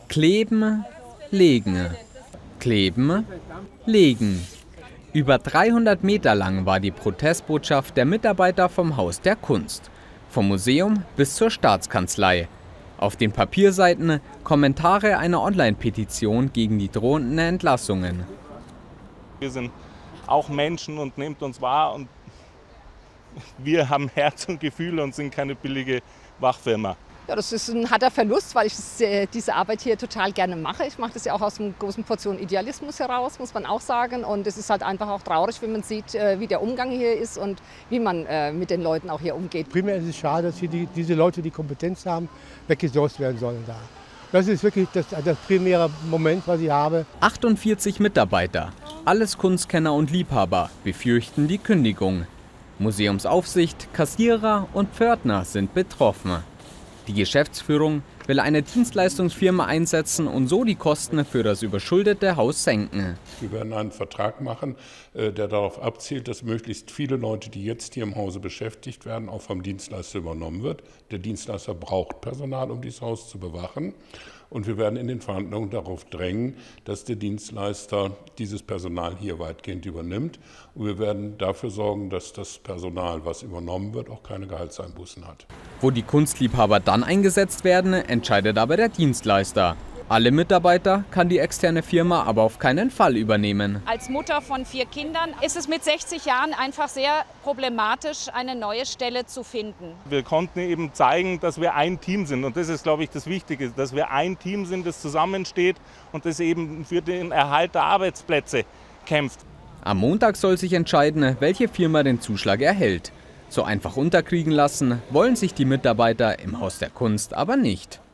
Kleben, legen. Kleben, legen. Über 300 Meter lang war die Protestbotschaft der Mitarbeiter vom Haus der Kunst. Vom Museum bis zur Staatskanzlei. Auf den Papierseiten Kommentare einer Online-Petition gegen die drohenden Entlassungen. Wir sind auch Menschen und nehmt uns wahr und wir haben Herz und Gefühl und sind keine billige Wachfirma. Ja, das ist ein harter Verlust, weil ich diese Arbeit hier total gerne mache. Ich mache das ja auch aus einer großen Portion Idealismus heraus, muss man auch sagen. Und es ist halt einfach auch traurig, wenn man sieht, wie der Umgang hier ist und wie man mit den Leuten auch hier umgeht. Primär ist es schade, dass hier diese Leute, die Kompetenz haben, weggesourced werden sollen da. Das ist wirklich das primäre Moment, was ich habe. 48 Mitarbeiter, alles Kunstkenner und Liebhaber, befürchten die Kündigung. Museumsaufsicht, Kassierer und Pförtner sind betroffen. Die Geschäftsführung will eine Dienstleistungsfirma einsetzen und so die Kosten für das überschuldete Haus senken. Wir werden einen Vertrag machen, der darauf abzielt, dass möglichst viele Leute, die jetzt hier im Hause beschäftigt werden, auch vom Dienstleister übernommen wird. Der Dienstleister braucht Personal, um dieses Haus zu bewachen. Und wir werden in den Verhandlungen darauf drängen, dass der Dienstleister dieses Personal hier weitgehend übernimmt. Und wir werden dafür sorgen, dass das Personal, was übernommen wird, auch keine Gehaltseinbußen hat. Wo die Kunstliebhaber dann eingesetzt werden, entscheidet aber der Dienstleister. Alle Mitarbeiter kann die externe Firma aber auf keinen Fall übernehmen. Als Mutter von 4 Kindern ist es mit 60 Jahren einfach sehr problematisch, eine neue Stelle zu finden. Wir konnten eben zeigen, dass wir ein Team sind und das ist, glaube ich, das Wichtige, dass wir ein Team sind, das zusammensteht und das eben für den Erhalt der Arbeitsplätze kämpft. Am Montag soll sich entscheiden, welche Firma den Zuschlag erhält. So einfach unterkriegen lassen wollen sich die Mitarbeiter im Haus der Kunst aber nicht.